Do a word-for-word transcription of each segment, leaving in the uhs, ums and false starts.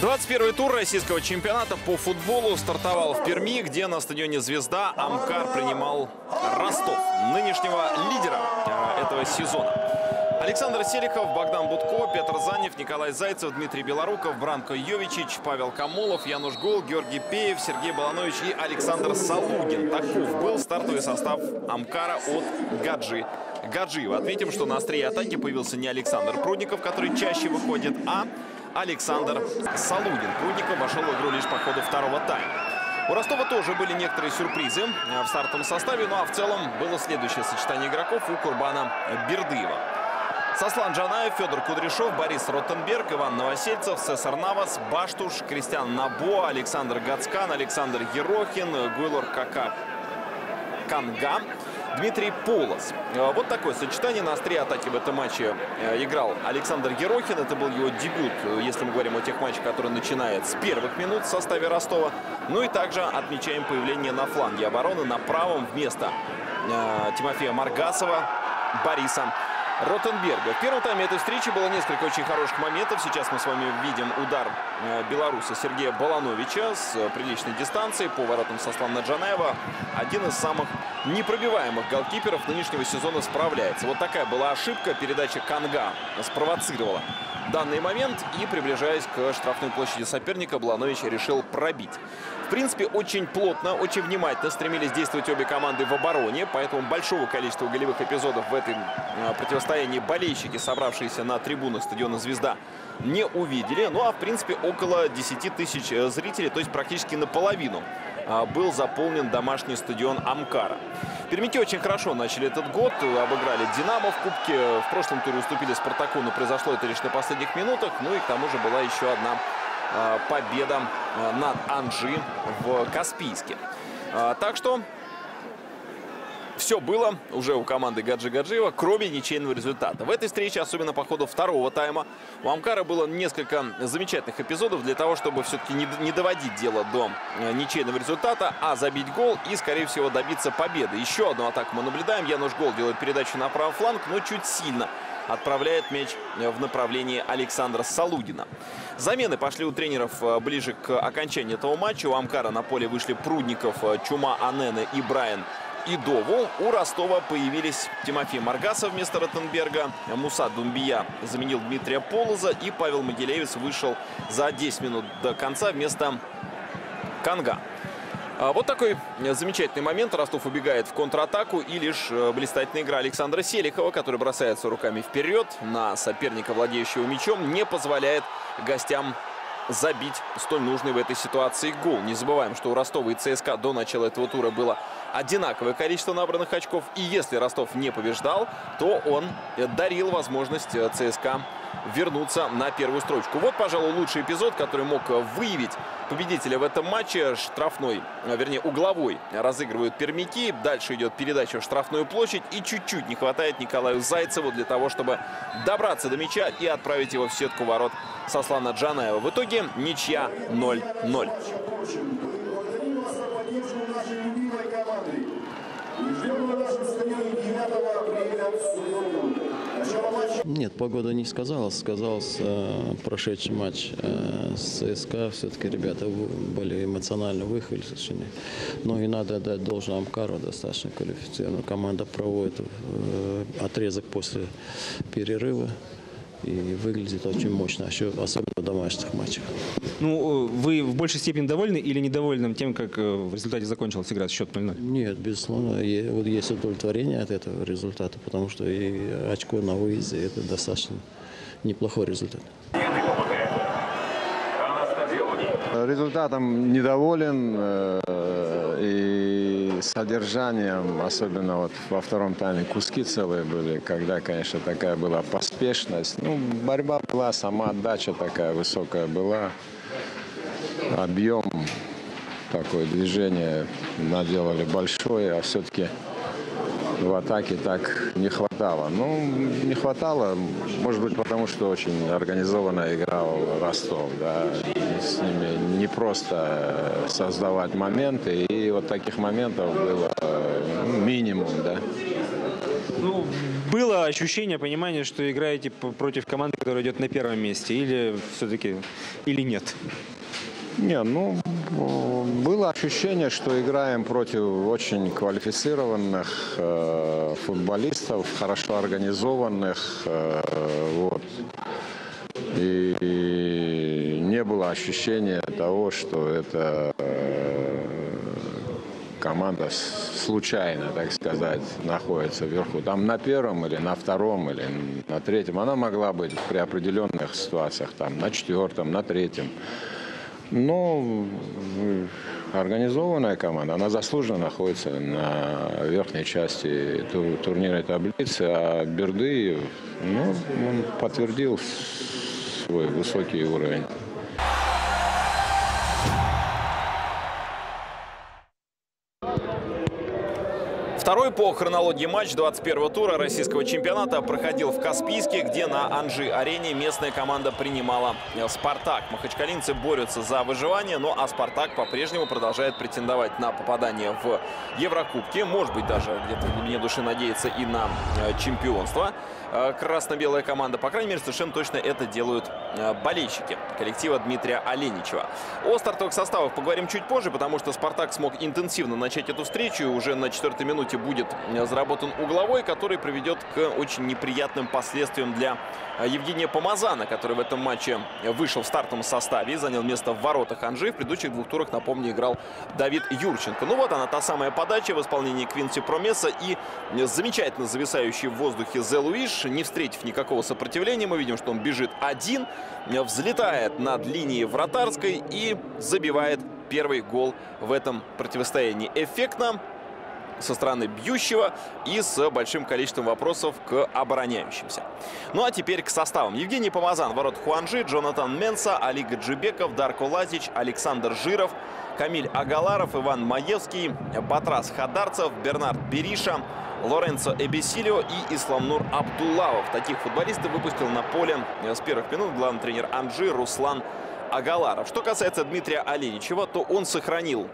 двадцать первый тур российского чемпионата по футболу стартовал в Перми, где на стадионе «Звезда» Амкар принимал Ростов, нынешнего лидера этого сезона. Александр Селихов, Богдан Будко, Петр Занев, Николай Зайцев, Дмитрий Белоруков, Бранко Йовичич, Павел Камолов, Януш Гол, Георгий Пеев, Сергей Баланович и Александр Салугин. Таков был стартовый состав Амкара от Гаджи Гаджиева. Отметим, что на острие атаки появился не Александр Прудников, который чаще выходит, а Александр Салугин. Прудников вошел в игру лишь по ходу второго тайма. У Ростова тоже были некоторые сюрпризы в стартовом составе, ну а в целом было следующее сочетание игроков у Курбана Бердыева. Сослан Джанаев, Федор Кудряшов, Борис Ротенберг, Иван Новосельцев, Сесар Навас, Баштуш, Кристиан Набо, Александр Гацкан, Александр Ерохин, Гуйлор Кака Канга, Дмитрий Полос. Вот такое сочетание. На острие атаки в этом матче играл Александр Ерохин. Это был его дебют, если мы говорим о тех матчах, которые начинают с первых минут в составе Ростова. Ну и также отмечаем появление на фланге обороны на правом вместо э, Тимофея Маргасова Бориса Ротенберга. В первом тайме этой встречи было несколько очень хороших моментов. Сейчас мы с вами видим удар белоруса Сергея Балановича с приличной дистанции по воротам Сослана Джанаева. Один из самых непробиваемых голкиперов нынешнего сезона справляется. Вот такая была ошибка. Передача Канга спровоцировала данный момент. И, приближаясь к штрафной площади соперника, Баланович решил пробить. В принципе, очень плотно, очень внимательно стремились действовать обе команды в обороне. Поэтому большого количества голевых эпизодов в этом противостоянии болельщики, собравшиеся на трибунах стадиона «Звезда», не увидели. Ну а в принципе около десяти тысяч зрителей, то есть практически наполовину, был заполнен домашний стадион Амкара. Пермяки очень хорошо начали этот год, обыграли «Динамо» в Кубке. В прошлом туре уступили «Спартаку», но произошло это лишь на последних минутах. Ну и к тому же была еще одна победа над «Анжи» в Каспийске. Так что все было уже у команды Гаджи Гаджиева, кроме ничейного результата. В этой встрече, особенно по ходу второго тайма, у Амкара было несколько замечательных эпизодов для того, чтобы все-таки не доводить дело до ничейного результата, а забить гол и, скорее всего, добиться победы. Еще одну атаку мы наблюдаем. Януш Гол делает передачу на правый фланг, но чуть сильно отправляет мяч в направлении Александра Салугина. Замены пошли у тренеров ближе к окончанию этого матча. У Амкара на поле вышли Прудников, Чума Анене и Брайан Идову. У Ростова появились Тимофей Маргасов вместо Ротенберга, Муса Думбия заменил Дмитрия Полоза и Павел Могилевец вышел за десять минут до конца вместо Канга. Вот такой замечательный момент. Ростов убегает в контратаку, и лишь блистательная игра Александра Селихова, который бросается руками вперед на соперника, владеющего мячом, не позволяет гостям забить столь нужный в этой ситуации гол. Не забываем, что у Ростова и ЦСКА до начала этого тура было одинаковое количество набранных очков. И если Ростов не побеждал, то он дарил возможность ЦСКА вернуться на первую строчку. Вот, пожалуй, лучший эпизод, который мог выявить победителя в этом матче. Штрафной, вернее, угловой разыгрывают пермяки. Дальше идет передача в штрафную площадь. И чуть-чуть не хватает Николаю Зайцеву для того, чтобы добраться до мяча и отправить его в сетку ворот Сослана Джанаева. В итоге ничья ноль ноль. Нет, погода не сказалась. Сказался э, прошедший матч э, с ЦСКА. Все-таки ребята были эмоционально выхолощены. Но и надо отдать должное Амкару, достаточно квалифицированная команда проводит э, отрезок после перерыва. И выглядит очень мощно, особенно в домашних матчах. Ну, вы в большей степени довольны или недовольны тем, как в результате закончилась игра с счет ноль ноль? Нет, безусловно, есть удовлетворение от этого результата, потому что и очко на выезде – это достаточно неплохой результат. Результатом недоволен и содержанием, особенно вот во втором тайме куски целые были, когда, конечно, такая была поспешность. Ну, борьба была, сама отдача такая высокая была, объем, такое движение наделали большое, а все-таки в атаке так не хватало. Ну, не хватало, может быть, потому что очень организованно играл Ростов, да. С ними не просто создавать моменты, и вот таких моментов было ну, минимум, да. Ну, было ощущение, понимание, что играете против команды, которая идет на первом месте, или все-таки, или нет? Не, ну, было ощущение, что играем против очень квалифицированных э, футболистов, хорошо организованных, э, вот. И, и не было ощущения того, что это э, команда случайно, так сказать, находится вверху. Там на первом или на втором или на третьем. Она могла быть при определенных ситуациях там на четвертом, на третьем. Но организованная команда, она заслуженно находится на верхней части турнирной таблицы, а Бердыев, ну, он подтвердил свой высокий уровень. Второй по хронологии матч двадцать первого тура российского чемпионата проходил в Каспийске, где на Анжи-арене местная команда принимала «Спартак». Махачкалинцы борются за выживание, но а «Спартак» по-прежнему продолжает претендовать на попадание в Еврокубки. Может быть, даже где-то в глубине души надеется и на чемпионство. Красно-белая команда, по крайней мере, совершенно точно это делают болельщики коллектива Дмитрия Аленичева. О стартовых составах поговорим чуть позже, потому что «Спартак» смог интенсивно начать эту встречу. Уже на четвертой минуте будет заработан угловой, который приведет к очень неприятным последствиям для Евгения Помазана, который в этом матче вышел в стартовом составе и занял место в воротах Анжи. В предыдущих двух турах, напомню, играл Давид Юрченко. Ну вот она, та самая подача в исполнении Квинси Промеса и замечательно зависающий в воздухе Зе Луиш. Не встретив никакого сопротивления, мы видим, что он бежит один, взлетает над линией вратарской и забивает первый гол в этом противостоянии. Эффектно со стороны бьющего и с большим количеством вопросов к обороняющимся. Ну а теперь к составам. Евгений Помазан, ворот Хуанжи, Джонатан Менса, Али Гаджибеков, Дарко Лазич, Александр Жиров, Камиль Агаларов, Иван Маевский, Батрас Хадарцев, Бернард Бериша, Лоренцо Эбисилио и Исламнур Абдуллаов. Таких футболистов выпустил на поле с первых минут главный тренер Анжи Руслан Агаларов. Что касается Дмитрия Аленичева, то он сохранил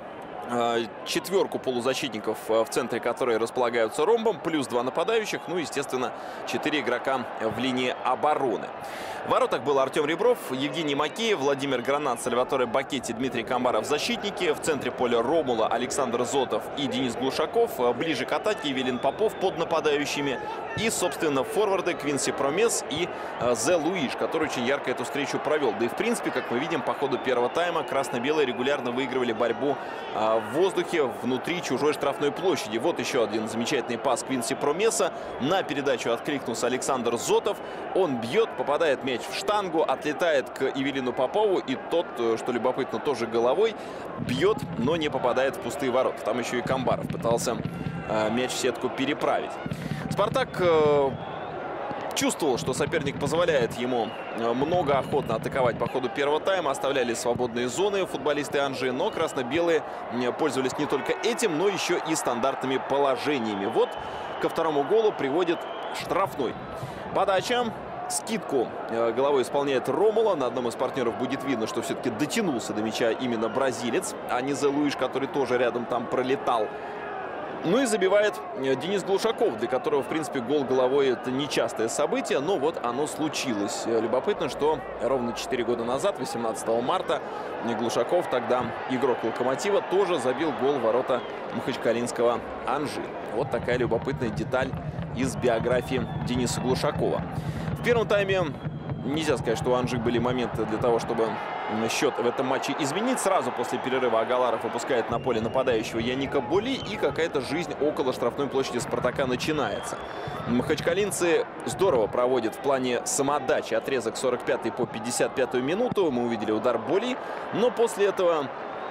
четверку полузащитников, в центре которой располагаются ромбом, плюс два нападающих, ну, естественно, четыре игрока в линии обороны. В воротах был Артем Ребров, Евгений Макеев, Владимир Гранат, Сальваторе Бакетти, Дмитрий Камбаров защитники. В центре поля Ромула, Александр Зотов и Денис Глушаков. Ближе к атаке Евелин Попов под нападающими. И, собственно, форварды Квинси Промес и Зе Луиш, который очень ярко эту встречу провел. Да и, в принципе, как мы видим, по ходу первого тайма красно-белые регулярно выигрывали борьбу в воздухе внутри чужой штрафной площади. Вот еще один замечательный пас Квинси Промеса. На передачу откликнулся Александр Зотов. Он бьет, попадает мяч в штангу, отлетает к Евелину Попову. И тот, что любопытно, тоже головой бьет, но не попадает в пустые ворота. Там еще и Камбаров пытался э, мяч в сетку переправить. «Спартак» э, чувствовал, что соперник позволяет ему много охотно атаковать по ходу первого тайма. Оставляли свободные зоны футболисты Анжи, но красно-белые пользовались не только этим, но еще и стандартными положениями. Вот ко второму голу приводит штрафной. Подача. Скидку головой исполняет Ромула. На одном из партнеров будет видно, что все-таки дотянулся до мяча именно бразилец, а не Зе Луиш, который тоже рядом там пролетал. Ну и забивает Денис Глушаков, для которого, в принципе, гол головой — это нечастое событие, но вот оно случилось. Любопытно, что ровно четыре года назад, восемнадцатого марта, Глушаков, тогда игрок «Локомотива», тоже забил гол в ворота махачкалинского Анжи. Вот такая любопытная деталь из биографии Дениса Глушакова. В первом тайме нельзя сказать, что у Анжи были моменты для того, чтобы счет в этом матче изменить. Сразу после перерыва Агаларов выпускает на поле нападающего Яника Боли, и какая-то жизнь около штрафной площади «Спартака» начинается. Махачкалинцы здорово проводят в плане самоотдачи отрезок сорок пятой по пятьдесят пятую минуту. Мы увидели удар Боли, но после этого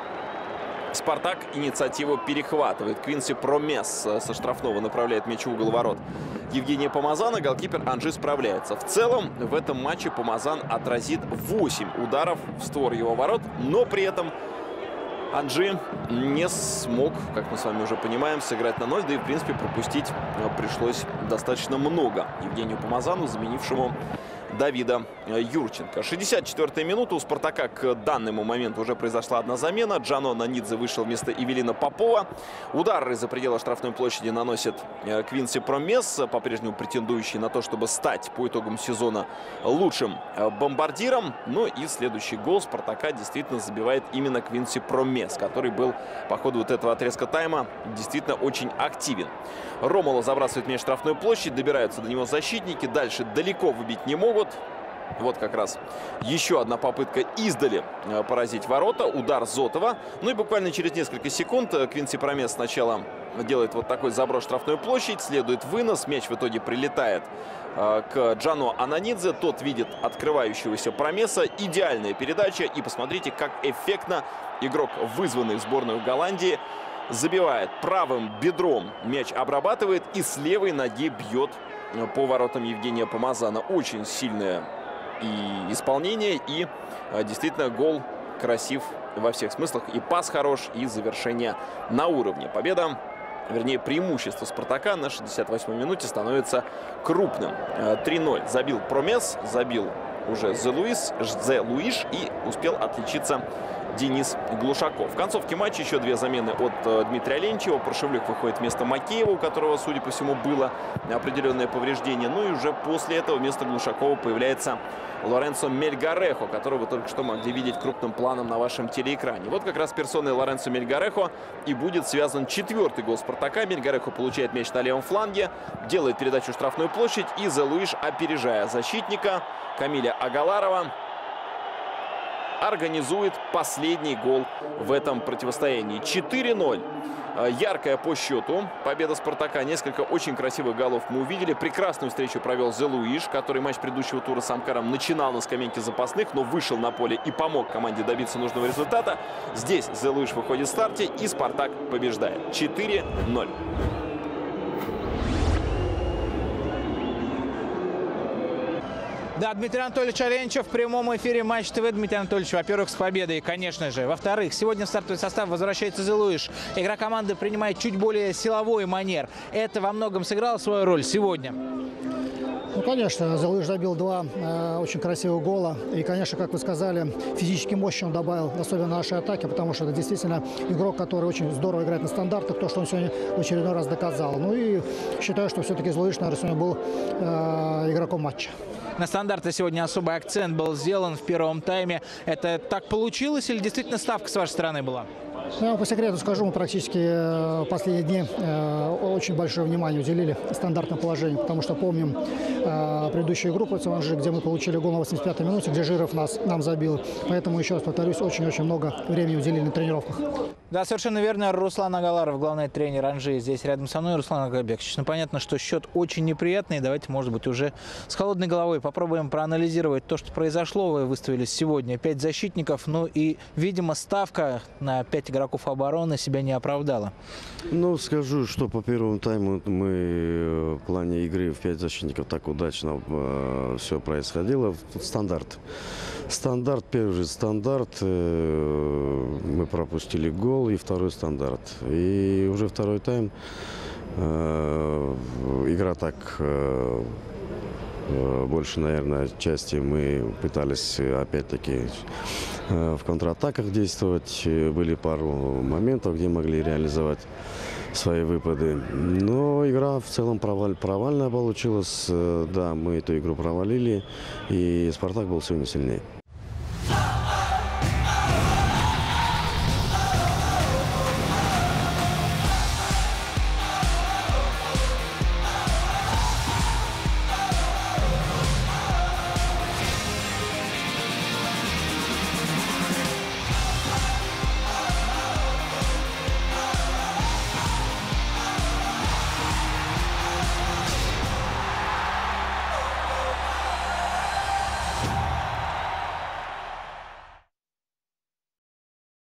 «Спартак» инициативу перехватывает. Квинси Промес со штрафного направляет мяч в угол ворот Евгения Помазана. Голкипер Анжи справляется. В целом в этом матче Помазан отразит восемь ударов в створ его ворот, но при этом Анжи не смог, как мы с вами уже понимаем, сыграть на ноль, да и в принципе пропустить пришлось достаточно много Евгению Помазану, заменившему Давида Юрченко. шестьдесят четвёртая минута. У «Спартака» к данному моменту уже произошла одна замена. Джано Ананидзе вышел вместо Эвелина Попова. Удар из-за предела штрафной площади наносит Квинси Промес, по-прежнему претендующий на то, чтобы стать по итогам сезона лучшим бомбардиром. Ну и следующий гол «Спартака» действительно забивает именно Квинси Промес, который был по ходу вот этого отрезка тайма действительно очень активен. Ромуло забрасывает мяч в штрафную площадь, добираются до него защитники, дальше далеко выбить не могут. Вот как раз еще одна попытка издали поразить ворота. Удар Зотова. Ну и буквально через несколько секунд Квинси Промес сначала делает вот такой заброс в штрафную площадь. Следует вынос. Мяч в итоге прилетает к Джано Ананидзе. Тот видит открывающегося Промеса. Идеальная передача. И посмотрите, как эффектно игрок, вызванный в сборную Голландии, забивает правым бедром. Мяч обрабатывает и с левой ноги бьет по воротам Евгения Помазана. Очень сильное и исполнение, и действительно гол красив во всех смыслах. И пас хорош, и завершение на уровне. Победа, вернее преимущество «Спартака» на шестьдесят восьмой минуте становится крупным. три ноль забил Промес, забил уже Зе Луис, Зе Луиш, и успел отличиться Денис Глушаков. В концовке матча еще две замены от Дмитрия Ленчева. Прошевлюк выходит вместо Макеева, у которого, судя по всему, было определенное повреждение. Ну и уже после этого вместо Глушакова появляется Лоренцо Мельгарехо, которого вы только что могли видеть крупным планом на вашем телеэкране. Вот как раз персоной Лоренцо Мельгарехо и будет связан четвертый гол «Спартака». Мельгарехо получает мяч на левом фланге, делает передачу в штрафную площадь, и Зе Луиш, опережая защитника Камиля Агаларова, организует последний гол в этом противостоянии. четыре ноль. Яркая по счету победа «Спартака». Несколько очень красивых голов мы увидели. Прекрасную встречу провел Зе Луиш, который матч предыдущего тура с Амкаром начинал на скамейке запасных, но вышел на поле и помог команде добиться нужного результата. Здесь Зе Луиш выходит в старте, и «Спартак» побеждает. четыре ноль. Да, Дмитрий Анатольевич Аленчев в прямом эфире Матч ТВ. Дмитрий Анатольевич, во-первых, с победой, конечно же. Во-вторых, сегодня в стартовый состав возвращается Зе Луиш. Игра команды принимает чуть более силовой манер. Это во многом сыграло свою роль сегодня? Ну, конечно, Зе Луиш забил два э, очень красивых гола. И, конечно, как вы сказали, физически мощь он добавил, особенно на нашей атаке, потому что это действительно игрок, который очень здорово играет на стандартах, то, что он сегодня в очередной раз доказал. Ну и считаю, что все-таки Зе Луиш, наверное, сегодня был э, игроком матча. На стандарты сегодня особый акцент был сделан в первом тайме. Это так получилось или действительно ставка с вашей стороны была? Я по секрету скажу, мы практически в последние дни очень большое внимание уделили стандартным положениям, потому что помним предыдущую игру против Анжи, где мы получили гол на восемьдесят пятой минуте, где Жиров нас, нам забил. Поэтому, еще раз повторюсь, очень-очень много времени уделили на тренировках. Да, совершенно верно. Руслан Агаларов, главный тренер Анжи, здесь рядом со мной. Руслан Агабекович, ну понятно, что счет очень неприятный. Давайте, может быть, уже с холодной головой попробуем проанализировать то, что произошло. Вы выставили сегодня пять защитников, ну и, видимо, ставка на пять игроков обороны себя не оправдала. Ну, скажу, что по первому тайму мы в плане игры в пять защитников так удачно э, все происходило. Стандарт. Стандарт, первый же стандарт. Э, мы пропустили гол и второй стандарт. И уже второй тайм э, игра так... Э, больше, наверное, части мы пытались опять-таки в контратаках действовать. Были пару моментов, где могли реализовать свои выпады. Но игра в целом проваль, провальная получилась. Да, мы эту игру провалили, и «Спартак» был сегодня сильнее.